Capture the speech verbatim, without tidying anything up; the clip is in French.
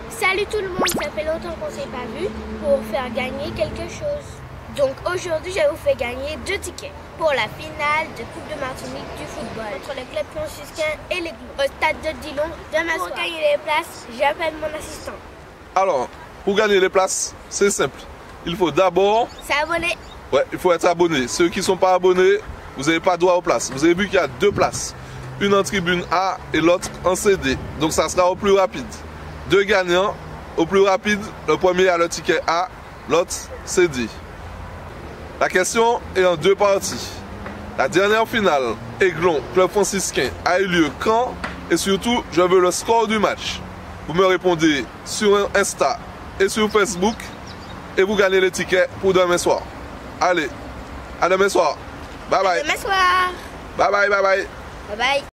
Salut tout le monde, ça fait longtemps qu'on s'est pas vu pour faire gagner quelque chose. Donc aujourd'hui, je vous fais gagner deux tickets pour la finale de Coupe de Martinique du football entre le club franciscain et les Glous au stade de Dillon demain soir. Pour gagner les places, j'appelle mon assistant. Alors, pour gagner les places, c'est simple. Il faut d'abord S'abonner. Ouais, il faut être abonné. Ceux qui ne sont pas abonnés, vous n'avez pas droit aux places. Vous avez vu qu'il y a deux places. Une en tribune A et l'autre en C D. Donc ça sera au plus rapide. Deux gagnants. Au plus rapide, le premier a le ticket A, l'autre C D. La question est en deux parties. La dernière finale, Aiglon, club franciscain, a eu lieu quand? Et surtout, je veux le score du match. Vous me répondez sur Insta et sur Facebook et vous gagnez les tickets pour demain soir. Allez, à demain soir. Bye bye. À demain soir. Bye bye, bye bye. Bye bye.